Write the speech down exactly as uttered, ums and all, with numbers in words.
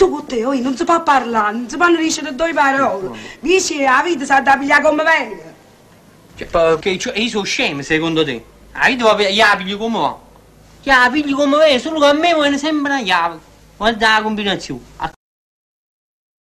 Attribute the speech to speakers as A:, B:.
A: Tu con te, oh, non si può parlare, non si possono dire due parole. Dici la vita sa da pigliare come venga.
B: Cioè, perché cioè, io sono scemo, secondo te? La vita va la pigli come va? La pigli come va, solo che a me viene sempre una chiave. Guarda la combinazione.